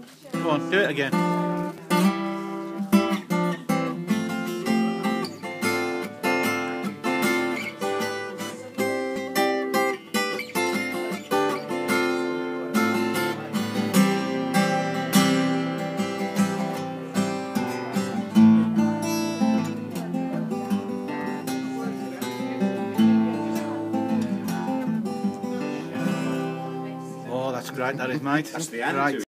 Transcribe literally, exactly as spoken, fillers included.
Go on, do it again. Oh, that's great, that is, mate. That's the end. Right.